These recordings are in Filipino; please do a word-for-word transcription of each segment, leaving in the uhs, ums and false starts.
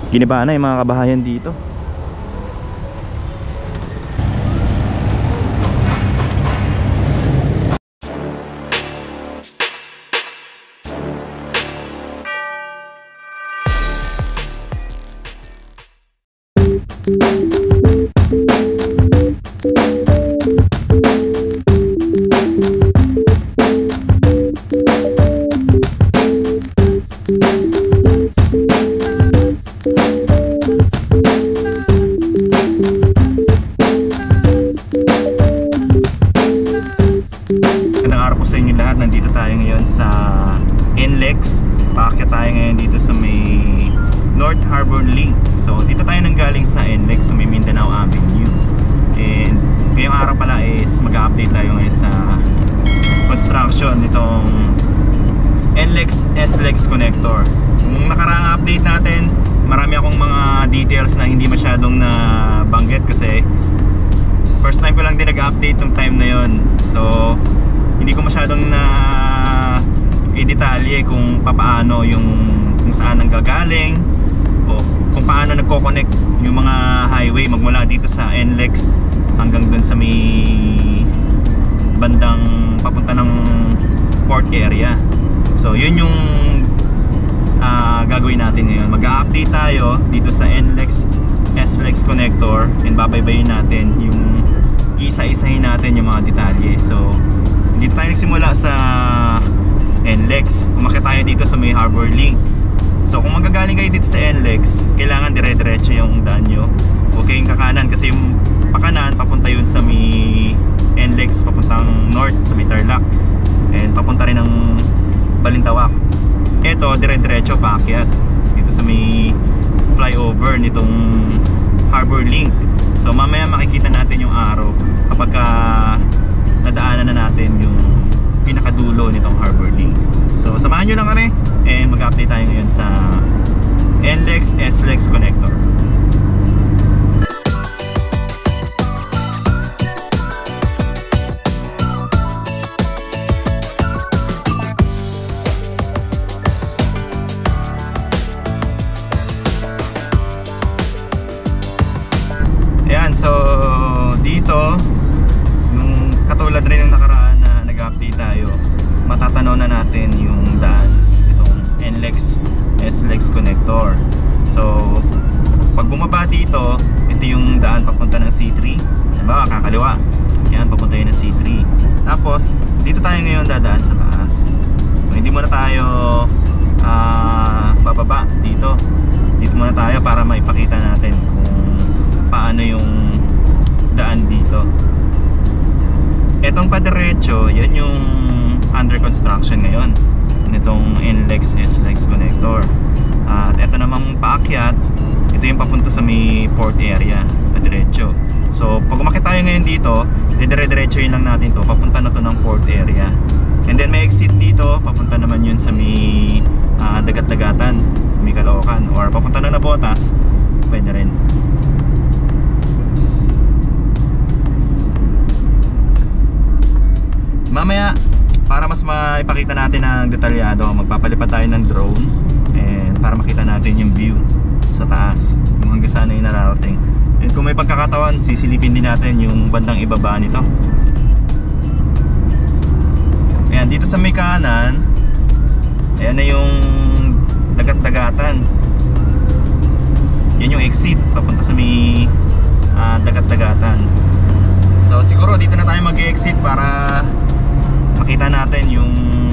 Giniba na yung mga kabahayan dito. Nandito tayo ngayon sa N L E X. Paakyat tayo ngayon dito sa may North Harbor Link. So dito tayo nanggaling sa N L E X sa may Mindanao Avenue. And ngayong araw pala is mag-update tayo ngayon sa construction nitong N L E X S L E X connector. Nung nakaraang update natin, marami akong mga details na hindi masyadong nabanggit kasi first time ko lang din nag-update ng time na yon. So hindi ko masyadong na i-detalye kung paano yung kung saan ang gagaling o kung paano nagko-connect yung mga highway magmula dito sa N L E X hanggang dun sa may bandang papunta ng port area. So yun yung uh, gagawin natin ngayon. Mag-a-update tayo dito sa N L E X S L E X connector and babaybayin natin yung isa-isahin natin yung mga detalye. So dito tayo nagsimula sa N L E X. Umakyat tayo dito sa may Harbor Link. So kung magagaling kayo dito sa N L E X, kailangan dire-diretso yung daan nyo. Huwag kayong kakanan kasi yung pakanan papunta yun sa may N L E X, papuntang north sa may Tarlac and papunta rin ng Balintawak. Eto dire-diretso paakyat dito sa may flyover nitong Harbor Link. So mamaya makikita natin yung araw kapag ka nadaanan na natin yung pinakadulo nitong Harbor Link. So samahan nyo lang kami and mag-update tayo ngayon sa N L E X S L E X connector. Ayan, so dito katulad rin ng nakaraan na nag-update tayo, matatanaw na natin yung daan itong N L E X S L E X connector. So pag bumaba dito, ito yung daan papunta ng C three. Diba, kakaliwa. Yan, papunta yun ng C three. Tapos dito tayo ngayon dadaan sa taas. So hindi muna tayo uh, bababa dito. Dito muna tayo para maipakita natin kung paano yung daan dito. Etong padiretso, yan yung under construction ngayon nitong N L E X S L E X connector. At eto namang paakyat, ito yung papunta sa may port area, padiretso. So pag umakyat tayo ngayon dito, dire-diretso yun lang natin to, papunta na to ng port area. And then may exit dito, papunta naman yun sa may uh, dagat-dagatan, sa may Caloocan, or papunta na Nabotas, pwede rin. Mamaya, para mas maipakita natin ng detalyado, magpapalipad tayo ng drone and para makita natin yung view sa taas, kung hanggang saan ay nararating. And kung may pagkakataon, sisilipin din natin yung bandang ibaba nito. Ayan, dito sa may kanan, ayan na yung dagat-dagatan. Yan yung exit papunta sa may uh, dagat-dagatan. So siguro dito na tayo mag-exit para makita natin yung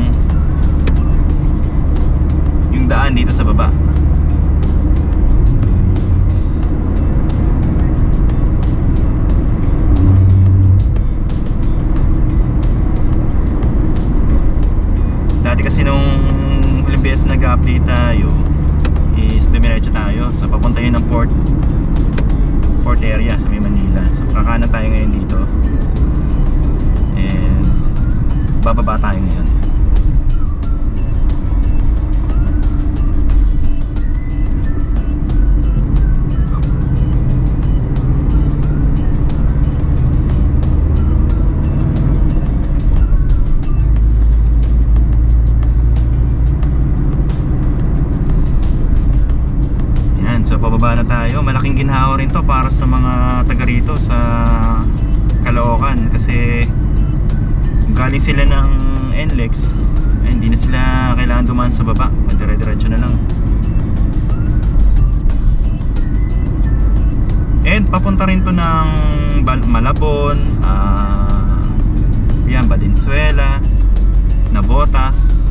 yung daan dito sa baba. Dati kasi nung huling beses nag-update tayo is dumiretso tayo. So papunta yun ng port port area sa may Manila. So kakanan tayo ngayon dito and bababa tayo ngayon. taga rito sa Caloocan kasi galing sila ng N L E X, eh, hindi na sila kailangan dumaan sa baba, dire-diretso na lang. And papunta rin to ng Malabon, uh, yan, Valenzuela, Navotas.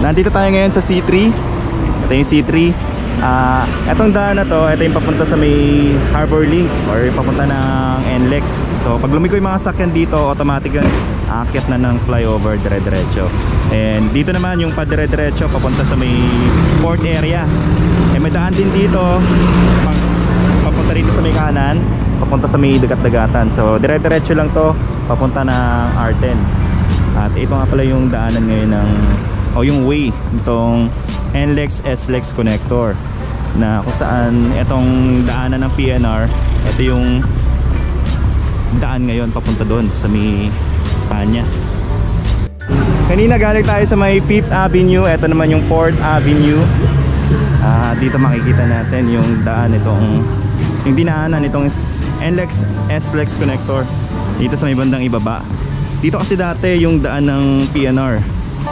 Nandito tayo ngayon sa C three. Ito yung C three. Ah, uh, etong daan na to, ito yung papunta sa may Harbor Link or papunta ng N L E X. So pag lumiko yung mga sakyan dito, automatic yun, aakyat na ng flyover dire-diretso. And dito naman yung pa dire-diretso papunta sa may port area. Eh may daan din dito papunta rito sa may kanan, papunta sa may dagat-dagatan. So dire-diretso lang to papunta ng R ten. At ito nga pala yung daanan ngayon ng o yung way itong N L E X S L E X connector, na kung saan itong daanan ng P N R, ito yung daan ngayon papunta doon sa may Espanya. Kanina galing tayo sa may Fifth Avenue, ito naman yung Fourth Avenue. Ah, dito makikita natin yung daan itong yung dinaanan itong N L E X S L E X connector dito sa may bandang ibaba. Dito kasi dati yung daan ng P N R.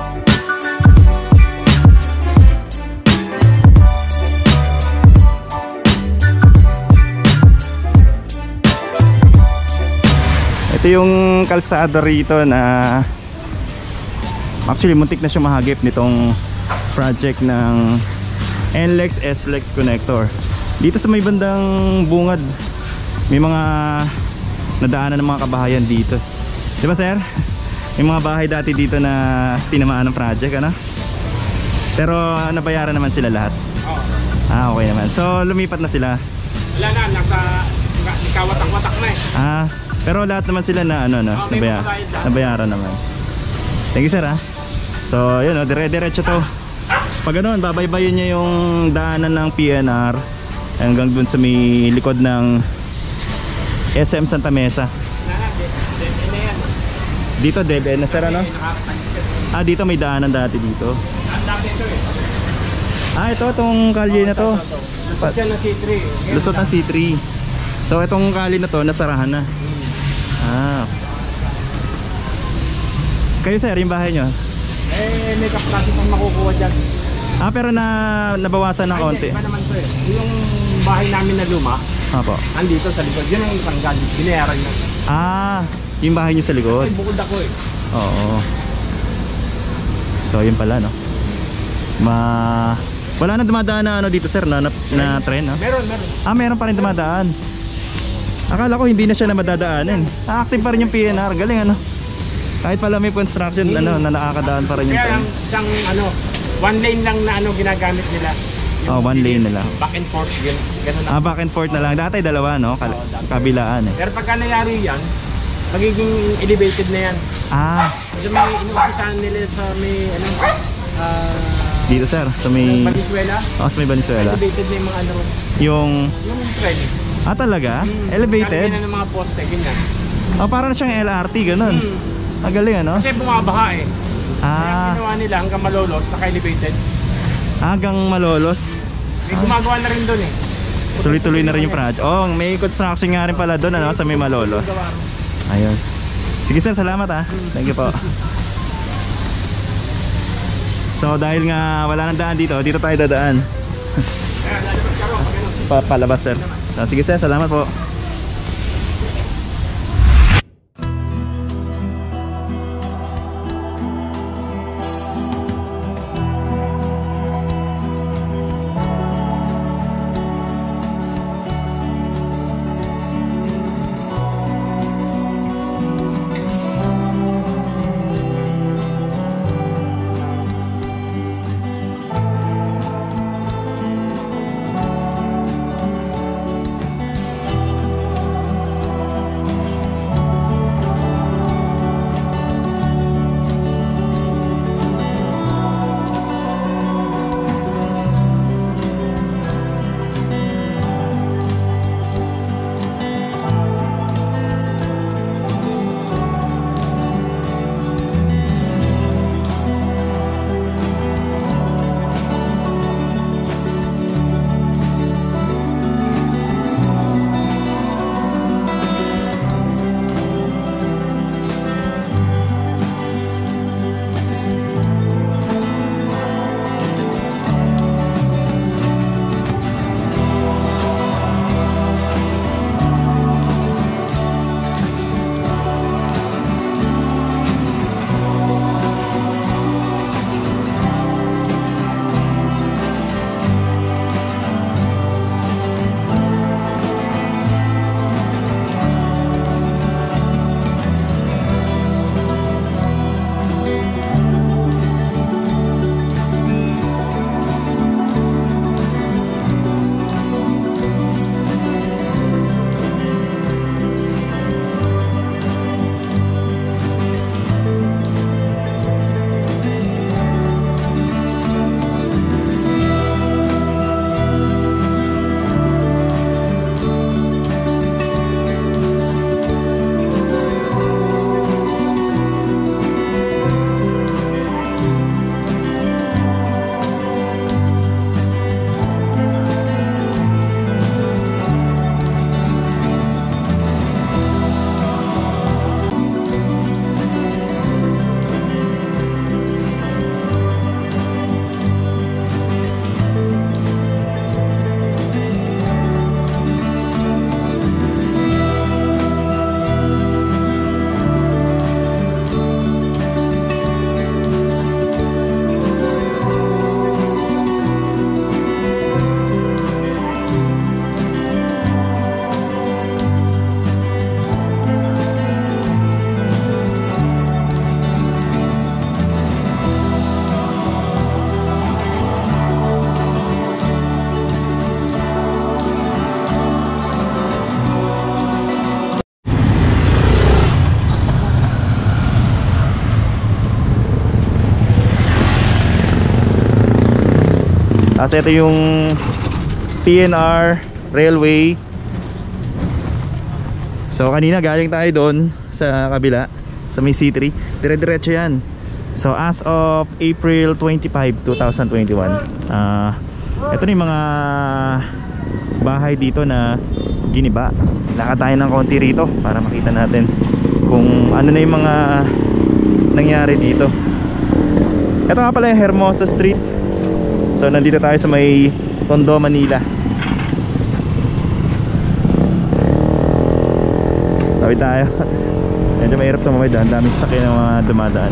Ito yung kalsada rito na actually muntik na siya mahagip nitong project ng N L E X S L E X connector. Dito sa may bandang bungad may mga nadaanan ng mga kabahayan dito. Di ba sir? May mga bahay dati dito na tinamaan ng project, ano? Pero nabayaran naman sila lahat? Oo. Ah, okay naman. So lumipat na sila? Wala na, nasa kawatak-watak na eh. Ah, pero lahat naman sila na ano, no? Oh, Nabaya nabayaran naman. Thank you sir ha. So yun, no? Dire-diretso to. Pag ganoon, babaybayin niya yung daanan ng P N R hanggang dun sa may likod ng S M Santa Mesa. Dito dead end na sir, ano? Ah, dito may daanan dati dito. Ah, ito, itong kalye na to. Lusot siya ng C three. Lusot ng C three. So itong kalye na to, nasarahan na. Ah. Kayo sir, yung bahay nyo? Eh, may kaplase pang makukuha dyan. Ah, pero na nabawasan ng konti. Ay, iba naman to eh. Yung bahay namin na luma, Apo. andito sa likod. Yun ang tanggal. Binayaran na. Ah, yung bahay nyo sa likod? Kasi bukod ako eh. Oo. So yun pala, no? Ma... Wala na dumadaan na ano dito sir, na, na, na tren, no? Meron, meron. Ah, meron pa rin dumadaan. Akala ko hindi na siya na madadaanin. Ah, active pa rin yung P N R. Galing, ano? Kahit pala may construction, hmm. ano, na nakakadaan pa rin yung kaya tren. Isang ano, one lane lang na ano ginagamit nila. Oh, one lane nila. Back and forth, gano'n na. Ah, back and forth na lang. Dati dalawa, no? Kal oh, kabilaan eh. Pero pagka nangyari yan, magiging elevated na yan. Ah. Kasi may inuupisahan nila sa may ano, uh, dito sir, sa may Valenzuela. Oh, sa may Valenzuela. Elevated na yung mga ano. Yung yung tren. Ah, talaga? Hmm. Elevated? Kaya na ng mga poste, ganyan. Oh, parang siyang L R T, ganun. Hmm. Ah, galing, ano? Kasi bumabaha eh. Ah. Kaya ginawa nila hanggang Malolos, naka-elevated. Hanggang Malolos? May gumagawa na rin doon eh. Tuloy-tuloy na rin yung project. Oh, may construction nga rin pala doon, ano? Sa may Malolos. Ayun. Sige sir, salamat ah. Thank you po. So dahil nga wala nang daan dito, dito tayo dadaan. Pa palabas sir. So, sige sir, salamat po. Tapos ito yung P N R Railway. So kanina galing tayo doon sa kabila, sa may C three. Dire-diretso yan. So as of April twenty-fifth, twenty twenty-one, uh, ito na yung mga bahay dito na giniba. Lakad tayo ng konti rito para makita natin kung ano na yung mga nangyari dito. Ito nga pala yung Hermosa Street. So nandito tayo sa may Tondo, Manila. Tawid tayo. Medyo mahirap tumawid, ang daming sasakyan ng mga dumadaan.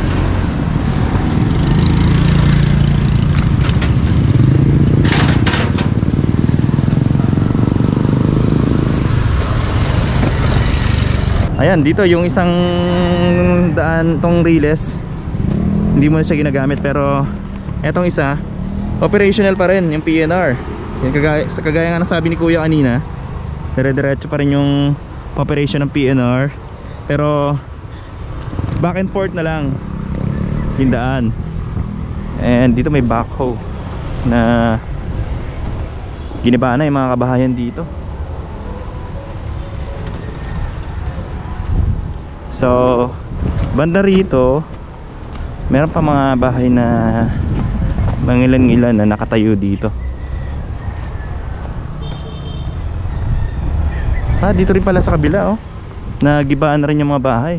Ayan, dito yung isang daan, tong Riles, hindi mo na siya ginagamit, pero etong isa operational pa rin, yung P N R. Yung kagaya, sa kagaya nga nasabi ni Kuya kanina, dire-diretso pa rin yung operation ng P N R, pero back and forth na lang yung daan. And dito may backhoe na giniba na yung mga kabahayan dito. So banda rito meron pa mga bahay na mangilan-ilan na nakatayo dito. Ah, dito rin pala sa kabila, oh. Nagibaan na rin yung mga bahay.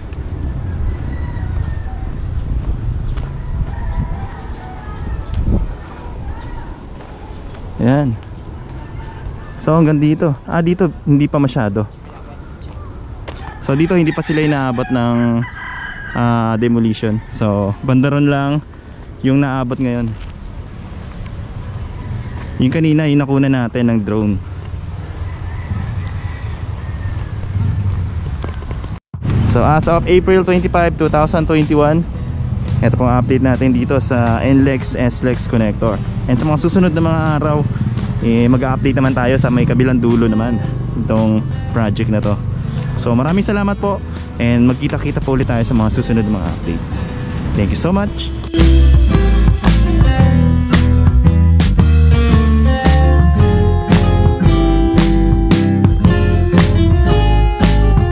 Ayan. So hanggang dito. Ah, dito hindi pa masyado. So dito hindi pa sila inaabot ng uh, demolition. So bandaron lang yung naabot ngayon. Yung kanina yung nakuna natin ng drone. So as of April twenty-fifth, twenty twenty-one, ito pong update natin dito sa N L E X S L E X connector. And sa mga susunod na mga araw, eh, mag-update naman tayo sa may kabilang dulo naman itong project na to. So maraming salamat po, and magkita-kita po ulit tayo sa mga susunod na mga updates. Thank you so much.